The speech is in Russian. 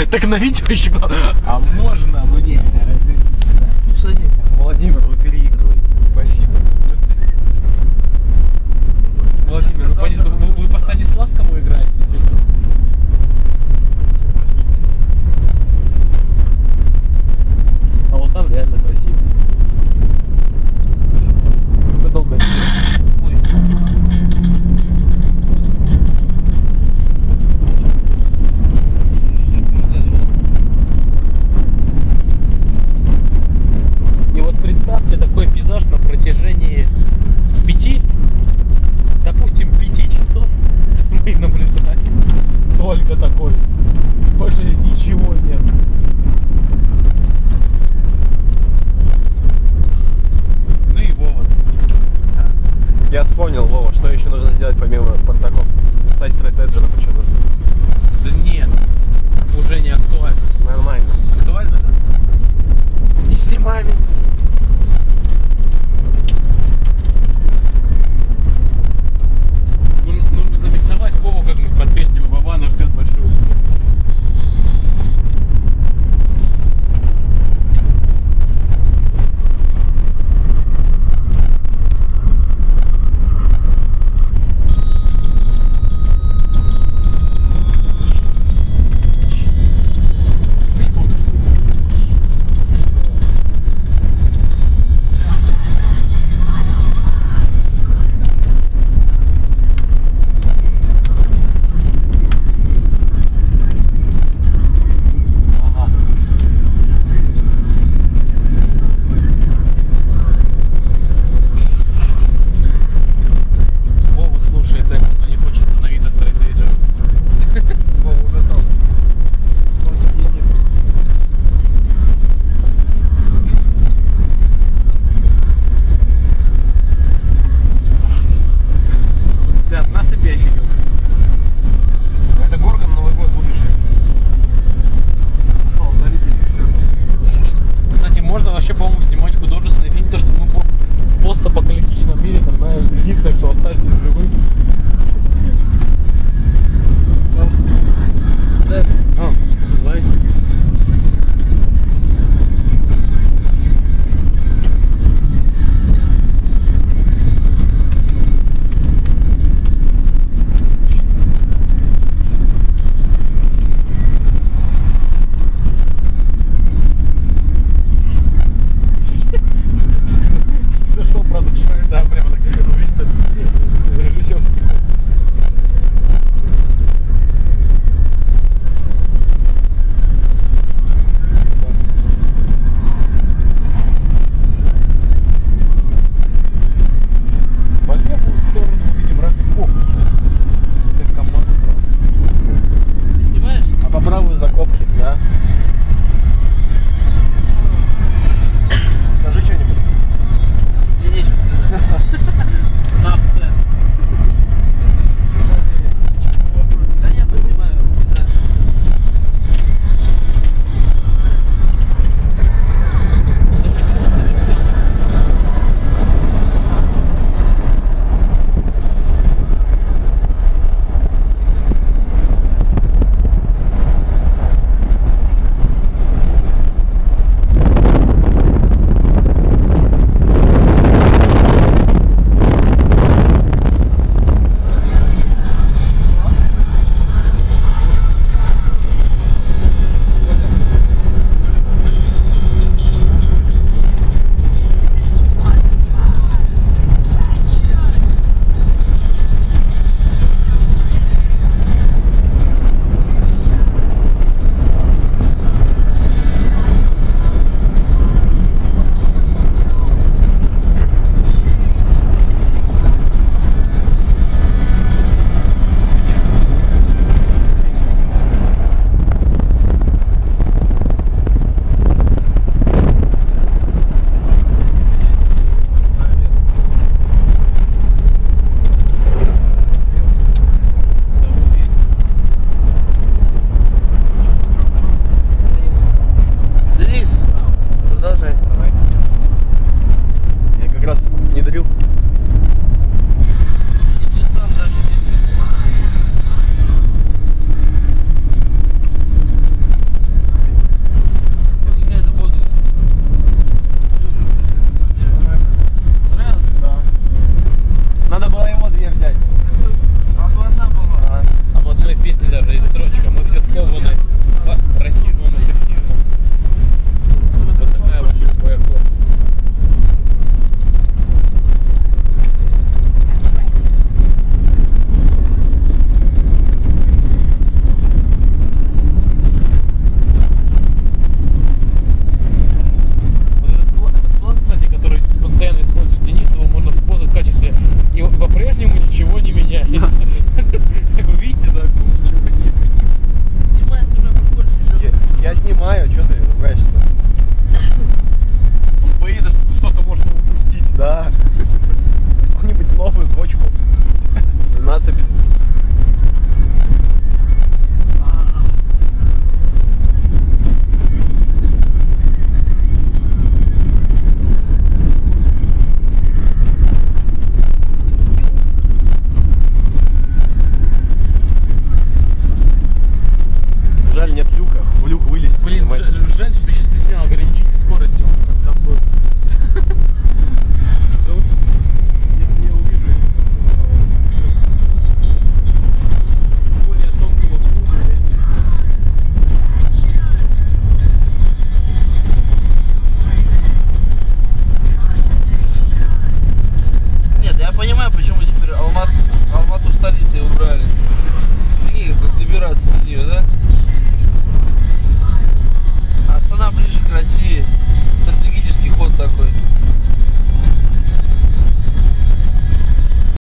Так на видео еще. А можно мне? Садись. Владимир, вы переигрываете. Спасибо. Владимир, вы по Станиславскому играете? А вот там реально красиво. Вы долго не И вот представьте такой пейзаж на протяжении 5, допустим, 5 часов мы наблюдаем. Только такой. Больше здесь ничего нет. Ну и Вова. Я вспомнил, Вова, что еще нужно сделать помимо понтаков? Стать стратеджером еще нужно. Да нет, уже не актуально. Нормально. Актуально, да? Не снимай меня. Нужно замиксовать Вову как-нибудь под песню Вована ждет большой успех. Вова слушает это, но не хочет становиться стратеджером. Вова уже стал. Он себе нет. Ты от нас опять идешь. Это горка на Новый год будущее. Осталось залететь. Кстати, можно вообще, по-моему, снимать художественный фильм, то что мы в постапокалиптичном мире, там, знаешь, единственное, кто остался живым. Лайк. Зашел, просто начинаешь, да, прямо так, режиссер. по-прежнему ничего не меняется. Как вы видите, за окном ничего не изменилось. Снимай побольше еще. Я снимаю, что ты ругаешься? Он боится, что что-то можно упустить. Да. Какую-нибудь новую кочку. Насыпь. Жаль, нет люка. В люк вылезть. Блин, жаль, что ты сейчас не снял ограничитель скорости. Он как там был. Если я увижу, более тонкого звука. Нет, я понимаю, почему теперь Алмату столицей убрали. Прикинь, как добираться до нее, да?